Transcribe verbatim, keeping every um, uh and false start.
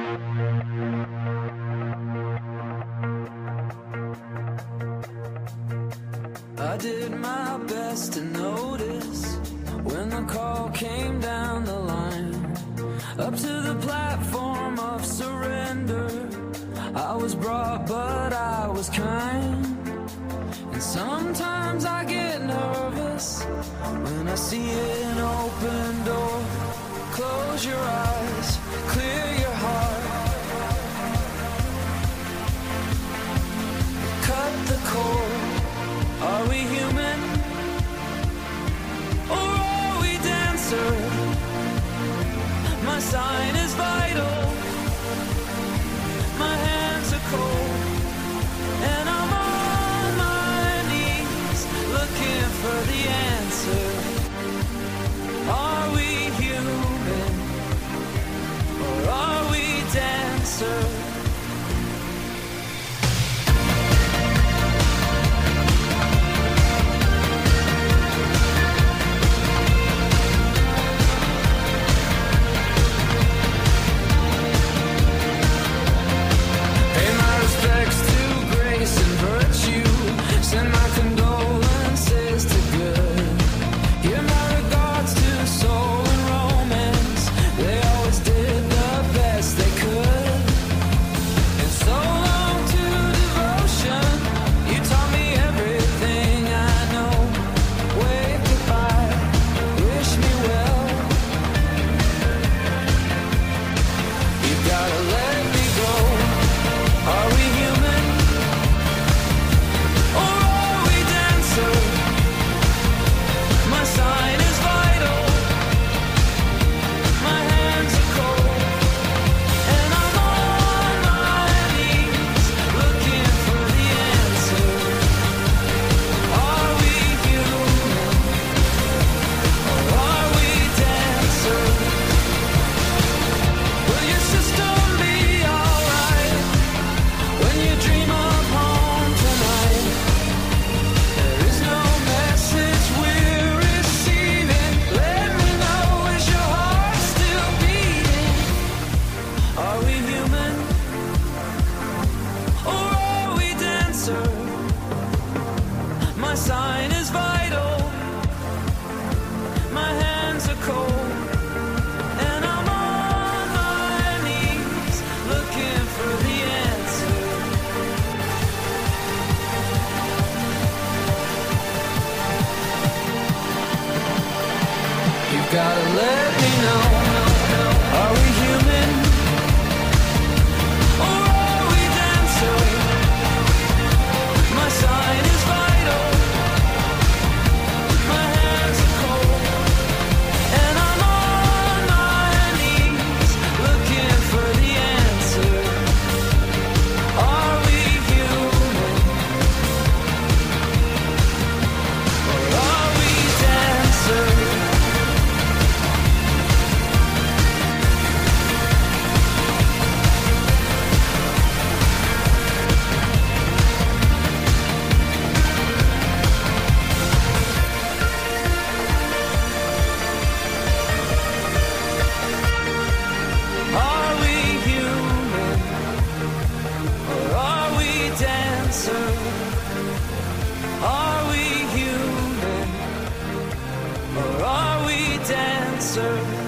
I did my best to notice when the call came down the line, up to the platform of surrender. I was brought, but I was kind. And sometimes I get nervous when I see an open door. Close your eyes, clear your heart, cut the cord. Are we human, or are we dancer? My sign is vital, my hands are cold, and I'm on my knees looking for the answer. Are we human, or are we dancer? Send my condolences to good. Give my regards to soul and romance. They always did the best they could. And so long to devotion. You taught me everything I know. Wave goodbye, wish me well. You gotta let me go. Are we human? My sign is vital, my hands are cold, and I'm on my knees looking for the answer. Are we human, or are we dancer? Will your system be alright when you dream of home tonight? There is no message we're receiving. Let me know, is your heart still beating? Are we human, or are we dancer? My sign is vital, my hands are cold, and I'm on my knees looking for the answer. You've gotta let me know. Are we human, or are we dancer? My sign is vital, my hands are cold, and I'm on my knees looking for the answer. Are we human, or are we dancer? Are we human, or are we dancer? Are we human, or are we dancer?